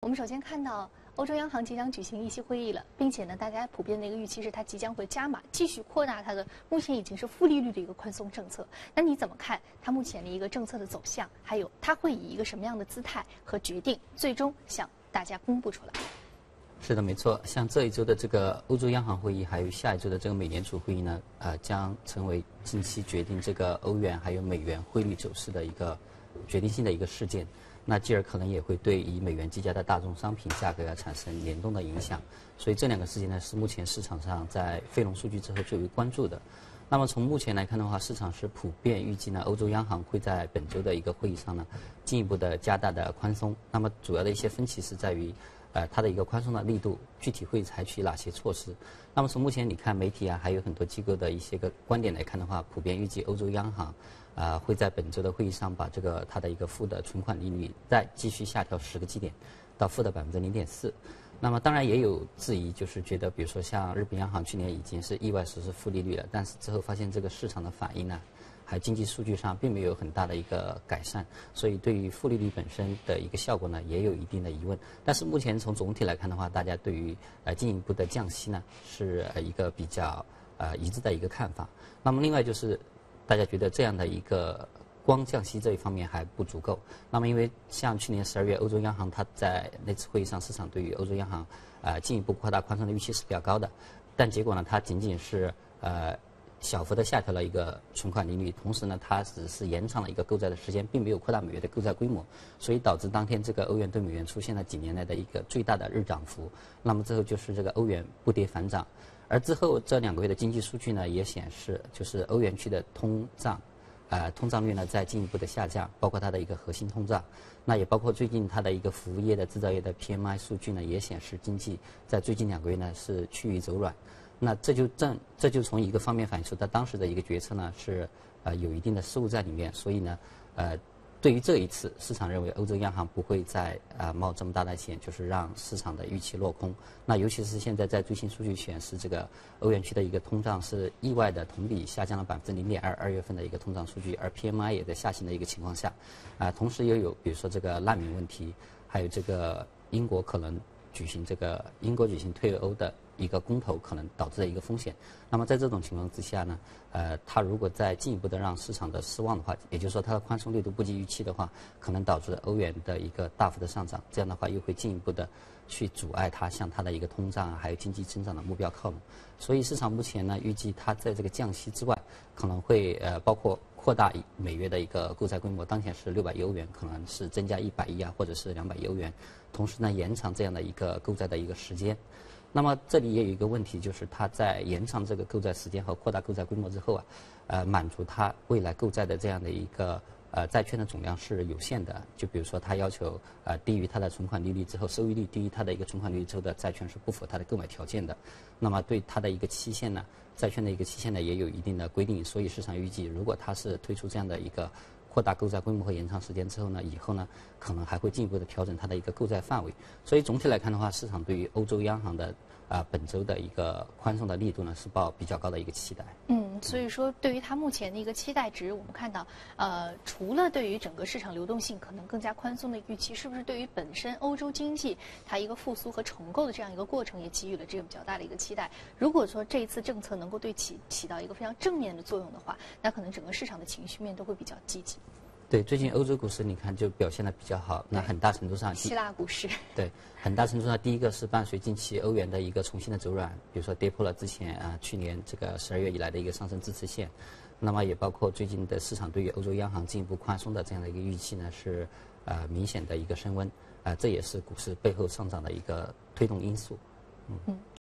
我们首先看到欧洲央行即将举行议息会议了，并且呢，大家普遍的一个预期是它即将会加码，继续扩大它的目前已经是负利率的一个宽松政策。那你怎么看它目前的一个政策的走向？还有它会以一个什么样的姿态和决定，最终向大家公布出来？ 是的，没错。像这一周的这个欧洲央行会议，还有下一周的这个美联储会议呢，将成为近期决定这个欧元还有美元汇率走势的一个决定性的一个事件。那继而可能也会对以美元计价的大宗商品价格产生联动的影响。所以这两个事情呢，是目前市场上在非农数据之后最为关注的。那么从目前来看的话，市场是普遍预计呢，欧洲央行会在本周的一个会议上呢，进一步的加大的宽松。那么主要的一些分歧是在于，它的一个宽松的力度，具体会采取哪些措施？那么从目前你看媒体啊，还有很多机构的一些个观点来看的话，普遍预计欧洲央行会在本周的会议上把这个它的一个负的存款利率再继续下调10个基点，到负的0.4%。那么当然也有质疑，就是觉得比如说像日本央行去年已经是意外实施负利率了，但是之后发现这个市场的反应呢，还有经济数据上并没有很大的一个改善，所以对于负利率本身的一个效果呢，也有一定的疑问。但是目前从总体来看的话，大家对于进一步的降息呢，是一个比较一致的一个看法。那么另外就是大家觉得这样的一个光降息这一方面还不足够。那么因为像去年12月欧洲央行它在那次会议上，市场对于欧洲央行进一步扩大宽松的预期是比较高的，但结果呢，它仅仅是小幅的下调了一个存款利率，同时呢，它只是延长了一个购债的时间，并没有扩大美元的购债规模，所以导致当天这个欧元对美元出现了几年来的一个最大的日涨幅。那么之后就是这个欧元不跌反涨，而之后这2个月的经济数据呢，也显示就是欧元区的通胀率呢在进一步的下降，包括它的一个核心通胀，那也包括最近它的一个服务业的制造业的 PMI 数据呢，也显示经济在最近2个月呢是趋于走软。那这就从一个方面反映出他当时的一个决策呢是有一定的失误在里面，所以呢对于这一次市场认为欧洲央行不会再冒这么大的险，就是让市场的预期落空。那尤其是现在在最新数据显示，这个欧元区的一个通胀是意外的同比下降了0.2%，2月份的一个通胀数据，而 PMI 也在下行的一个情况下，同时又有比如说这个难民问题，还有这个英国举行退欧的一个公投可能导致的一个风险。那么在这种情况之下呢，它如果再进一步的让市场的失望的话，也就是说它的宽松力度不及预期的话，可能导致欧元的一个大幅的上涨，这样的话又会进一步的去阻碍它向它的一个通胀还有经济增长的目标靠拢。所以市场目前呢预计它在这个降息之外，可能会包括扩大每月的一个购债规模，当前是600亿欧元，可能是增加100亿或者是200亿欧元，同时呢延长这样的一个购债的一个时间。那么这里也有一个问题，就是它在延长这个购债时间和扩大购债规模之后满足它未来购债的这样的一个债券的总量是有限的。就比如说它要求低于它的存款利率之后，收益率低于它的一个存款利率之后的债券是不符合它的购买条件的。那么对它的一个期限呢，债券的一个期限呢也有一定的规定，所以市场预计如果它是推出这样的一个扩大购债规模和延长时间之后呢，以后呢可能还会进一步的调整它的一个购债范围。所以总体来看的话，市场对于欧洲央行的本周的一个宽松的力度呢是抱比较高的一个期待。 所以说对于它目前的一个期待值，我们看到除了对于整个市场流动性可能更加宽松的预期，是不是对于本身欧洲经济它一个复苏和重构的这样一个过程也给予了这个比较大的一个期待？如果说这一次政策能够起到一个非常正面的作用的话，那可能整个市场的情绪面都会比较积极。 对，最近欧洲股市你看就表现得比较好，那很大程度上希腊股市对，很大程度上第一个是伴随近期欧元的一个重新的走软，比如说跌破了之前去年这个12月以来的一个上升支持线，那么也包括最近的市场对于欧洲央行进一步宽松的这样的一个预期呢是明显的一个升温，这也是股市背后上涨的一个推动因素。